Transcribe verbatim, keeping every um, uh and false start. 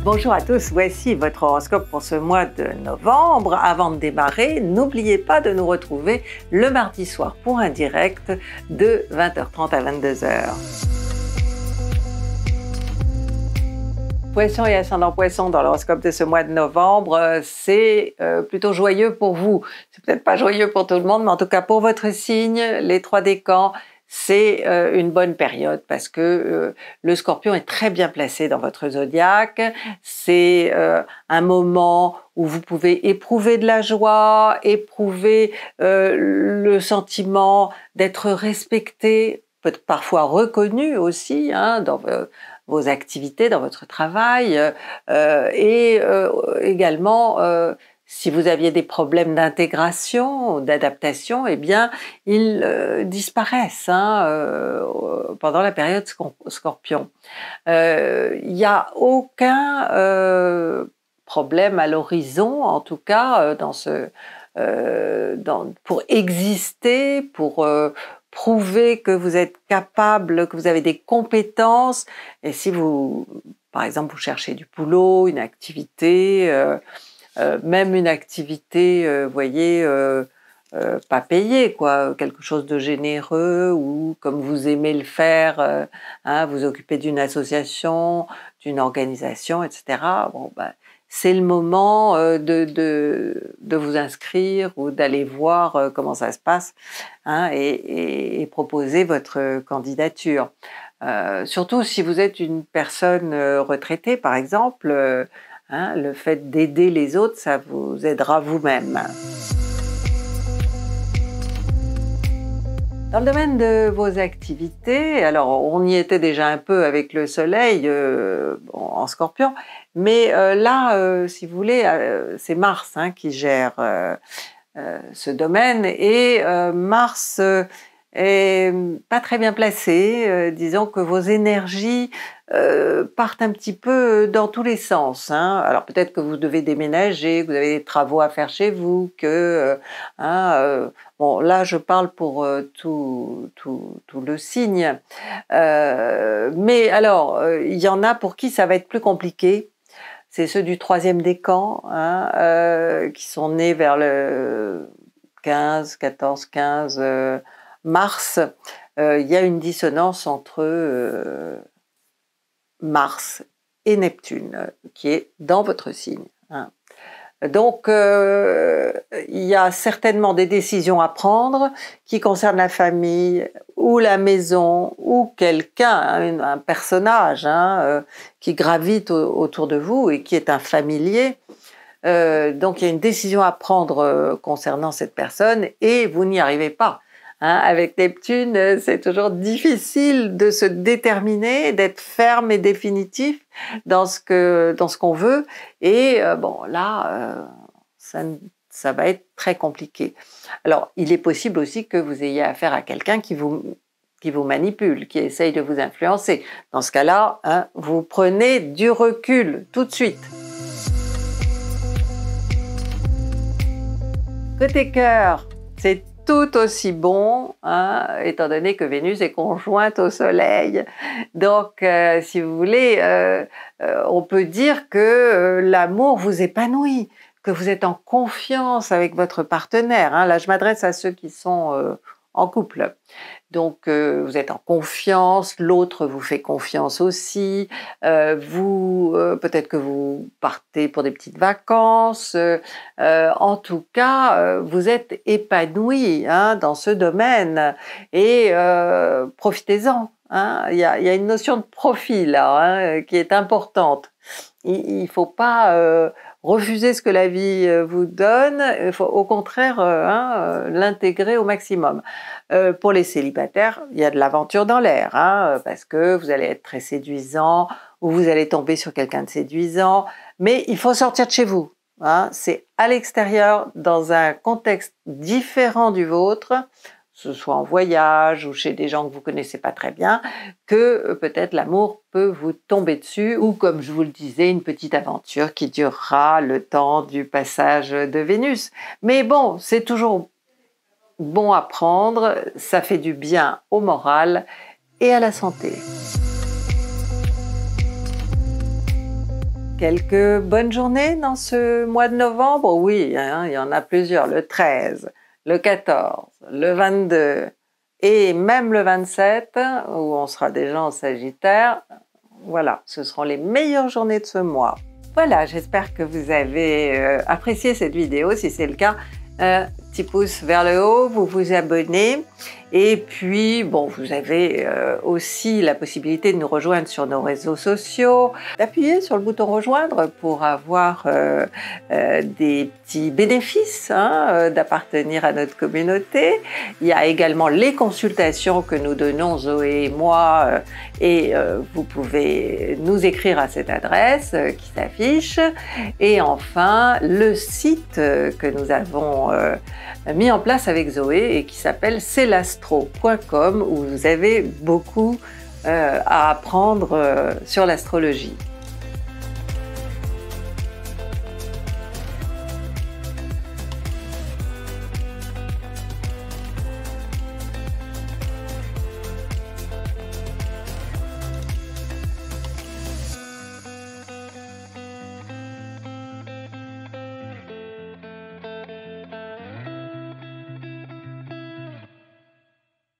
Bonjour à tous, voici votre horoscope pour ce mois de novembre. Avant de démarrer, n'oubliez pas de nous retrouver le mardi soir pour un direct de vingt heures trente à vingt-deux heures. Poisson et ascendant Poisson dans l'horoscope de ce mois de novembre, c'est euh, plutôt joyeux pour vous. C'est peut-être pas joyeux pour tout le monde, mais en tout cas pour votre signe, les trois décans, c'est euh, une bonne période parce que euh, le Scorpion est très bien placé dans votre zodiaque. C'est euh, un moment où vous pouvez éprouver de la joie, éprouver euh, le sentiment d'être respecté, peut-être parfois reconnu aussi hein, dans euh, vos activités, dans votre travail, euh, et euh, également euh, si vous aviez des problèmes d'intégration ou d'adaptation, eh bien, ils euh, disparaissent hein, euh, pendant la période Scorpion. Euh, il n'y a aucun euh, problème à l'horizon, en tout cas, euh, dans ce, euh, dans, pour exister, pour euh, prouver que vous êtes capable, que vous avez des compétences. Et si vous, par exemple, vous cherchez du boulot, une activité, euh, Euh, même une activité, euh, vous voyez, euh, euh, pas payée, quoi, quelque chose de généreux ou comme vous aimez le faire, euh, hein, vous occupez d'une association, d'une organisation, et cetera. Bon, ben, c'est le moment euh, de, de, de vous inscrire ou d'aller voir euh, comment ça se passe hein, et, et, et proposer votre candidature. Euh, surtout si vous êtes une personne euh, retraitée, par exemple, euh, Hein, le fait d'aider les autres, ça vous aidera vous-même. Dans le domaine de vos activités, alors on y était déjà un peu avec le soleil euh, bon, en Scorpion, mais euh, là, euh, si vous voulez, euh, c'est Mars hein, qui gère euh, euh, ce domaine, et euh, Mars euh, est pas très bien placé, euh, disons que vos énergies Euh, partent un petit peu dans tous les sens. Hein. Alors peut-être que vous devez déménager, que vous avez des travaux à faire chez vous, que euh, hein, euh, bon là je parle pour euh, tout, tout, tout le signe. Euh, mais alors euh, il y en a pour qui ça va être plus compliqué. C'est ceux du troisième décan hein, euh, qui sont nés vers le quinze, quatorze, quinze euh, mars. Euh, il y a une dissonance entre euh, Mars et Neptune, qui est dans votre signe. Hein. Donc, euh, il y a certainement des décisions à prendre qui concernent la famille ou la maison ou quelqu'un, un, un personnage hein, euh, qui gravite au, autour de vous et qui est un familier. Euh, donc, il y a une décision à prendre euh, concernant cette personne et vous n'y arrivez pas. Hein, avec Neptune, c'est toujours difficile de se déterminer, d'être ferme et définitif dans ce que dans ce qu'on veut. Et euh, bon, là, euh, ça, ça va être très compliqué. Alors, il est possible aussi que vous ayez affaire à quelqu'un qui vous qui vous manipule, qui essaye de vous influencer. Dans ce cas-là, hein, vous prenez du recul tout de suite. Côté cœur, c'est tout aussi bon, hein, étant donné que Vénus est conjointe au Soleil. Donc, euh, si vous voulez, euh, euh, on peut dire que euh, l'amour vous épanouit, que vous êtes en confiance avec votre partenaire. Hein. Là, je m'adresse à ceux qui sont euh, en couple. Donc, euh, vous êtes en confiance, l'autre vous fait confiance aussi. Euh, vous, euh, peut-être que vous partez pour des petites vacances. Euh, euh, en tout cas, euh, vous êtes épanoui hein, dans ce domaine et euh, profitez-en. Hein. Il y a, il y a une notion de profit là hein, qui est importante. Il ne faut pas euh, refuser ce que la vie vous donne, il faut au contraire euh, hein, l'intégrer au maximum. Euh, pour les célibataires, il y a de l'aventure dans l'air, hein, parce que vous allez être très séduisant, ou vous allez tomber sur quelqu'un de séduisant, mais il faut sortir de chez vous. Hein, c'est à l'extérieur, dans un contexte différent du vôtre, que ce soit en voyage ou chez des gens que vous connaissez pas très bien, que peut-être l'amour peut vous tomber dessus, ou comme je vous le disais, une petite aventure qui durera le temps du passage de Vénus. Mais bon, c'est toujours bon à prendre, ça fait du bien au moral et à la santé. Quelques bonnes journées dans ce mois de novembre? Oui, hein, il y en a plusieurs, le treize, le quatorze, le vingt-deux et même le vingt-sept, où on sera déjà en Sagittaire. Voilà, ce seront les meilleures journées de ce mois. Voilà, j'espère que vous avez euh, apprécié cette vidéo. Si c'est le cas, un petit pouce vers le haut, vous vous abonnez. Et puis, bon, vous avez euh, aussi la possibilité de nous rejoindre sur nos réseaux sociaux, d'appuyer sur le bouton rejoindre pour avoir euh, euh, des petits bénéfices hein, euh, d'appartenir à notre communauté. Il y a également les consultations que nous donnons, Zoé et moi, euh, et euh, vous pouvez nous écrire à cette adresse euh, qui s'affiche. Et enfin, le site euh, que nous avons euh, mis en place avec Zoé et qui s'appelle c'est l'astro point com où vous avez beaucoup euh, à apprendre euh, sur l'astrologie.